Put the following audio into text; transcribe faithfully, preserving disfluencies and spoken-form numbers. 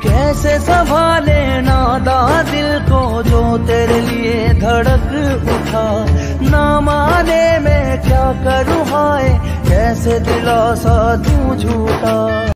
कैसे संभाले नादा दिल को जो तेरे लिए धड़क उठा। ना माने मैं क्या करूँ हाय, कैसे दिलासा दूं झूठा।